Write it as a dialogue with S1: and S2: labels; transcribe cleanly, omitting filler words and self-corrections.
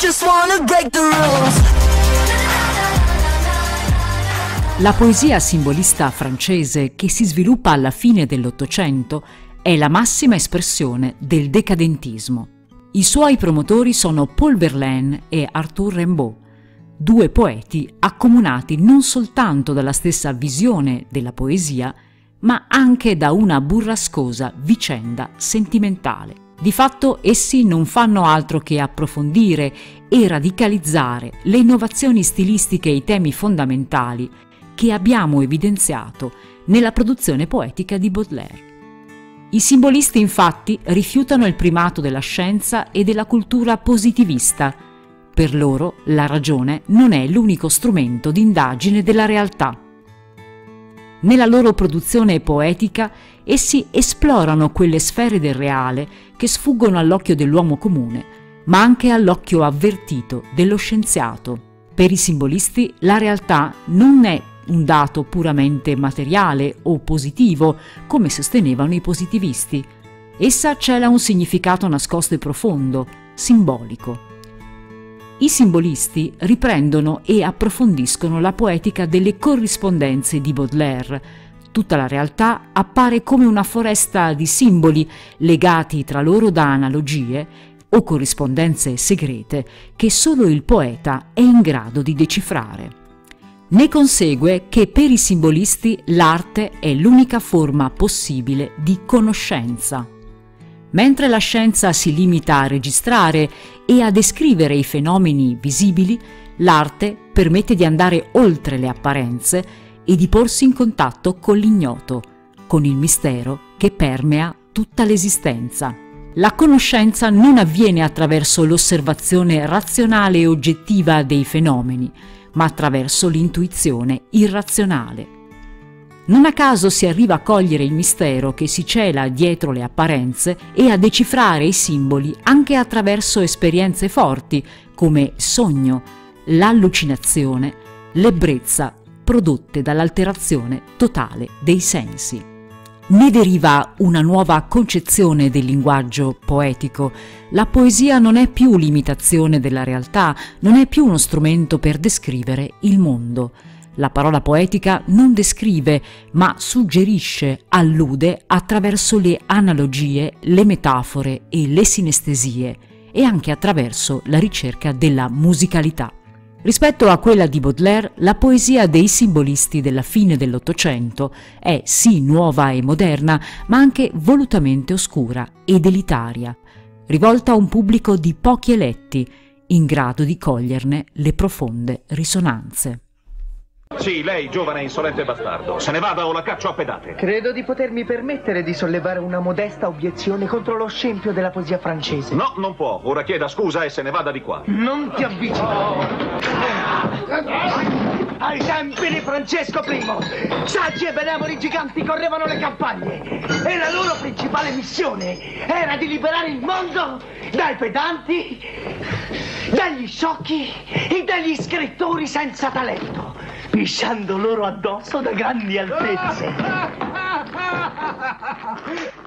S1: just wanna break the rules.
S2: La poesia simbolista francese che si sviluppa alla fine dell'Ottocento è la massima espressione del decadentismo. I suoi promotori sono Paul Verlaine e Arthur Rimbaud, due poeti accomunati non soltanto dalla stessa visione della poesia, ma anche da una burrascosa vicenda sentimentale. Di fatto essi non fanno altro che approfondire e radicalizzare le innovazioni stilistiche e i temi fondamentali che abbiamo evidenziato nella produzione poetica di Baudelaire. I simbolisti infatti rifiutano il primato della scienza e della cultura positivista. Per loro la ragione non è l'unico strumento di indagine della realtà. Nella loro produzione poetica essi esplorano quelle sfere del reale che sfuggono all'occhio dell'uomo comune, ma anche all'occhio avvertito dello scienziato. Per i simbolisti la realtà non è un dato puramente materiale o positivo, come sostenevano i positivisti. Essa cela un significato nascosto e profondo, simbolico. I simbolisti riprendono e approfondiscono la poetica delle corrispondenze di Baudelaire. Tutta la realtà appare come una foresta di simboli legati tra loro da analogie o corrispondenze segrete che solo il poeta è in grado di decifrare. Ne consegue che per i simbolisti l'arte è l'unica forma possibile di conoscenza. Mentre la scienza si limita a registrare e a descrivere i fenomeni visibili, l'arte permette di andare oltre le apparenze e di porsi in contatto con l'ignoto, con il mistero che permea tutta l'esistenza. La conoscenza non avviene attraverso l'osservazione razionale e oggettiva dei fenomeni, ma attraverso l'intuizione irrazionale. Non a caso si arriva a cogliere il mistero che si cela dietro le apparenze e a decifrare i simboli anche attraverso esperienze forti come sogno, l'allucinazione, l'ebbrezza prodotte dall'alterazione totale dei sensi. Ne deriva una nuova concezione del linguaggio poetico. La poesia non è più l'imitazione della realtà, non è più uno strumento per descrivere il mondo. La parola poetica non descrive, ma suggerisce, allude attraverso le analogie, le metafore e le sinestesie, e anche attraverso la ricerca della musicalità. Rispetto a quella di Baudelaire, la poesia dei simbolisti della fine dell'Ottocento è sì nuova e moderna, ma anche volutamente oscura ed elitaria, rivolta a un pubblico di pochi eletti, in grado di coglierne le profonde risonanze.
S3: Sì, lei, giovane insolente bastardo, se ne vada o la caccio a pedate.
S4: Credo di potermi permettere di sollevare una modesta obiezione contro lo scempio della poesia francese.
S3: No, non può. Ora chieda scusa e se ne vada di qua.
S4: Non ti avvicinare. Ai tempi di Francesco I, saggi e benevoli giganti correvano le campagne e la loro principale missione era di liberare il mondo dai pedanti, dagli sciocchi e dagli scrittori senza talento, pisciando loro addosso da grandi altezze.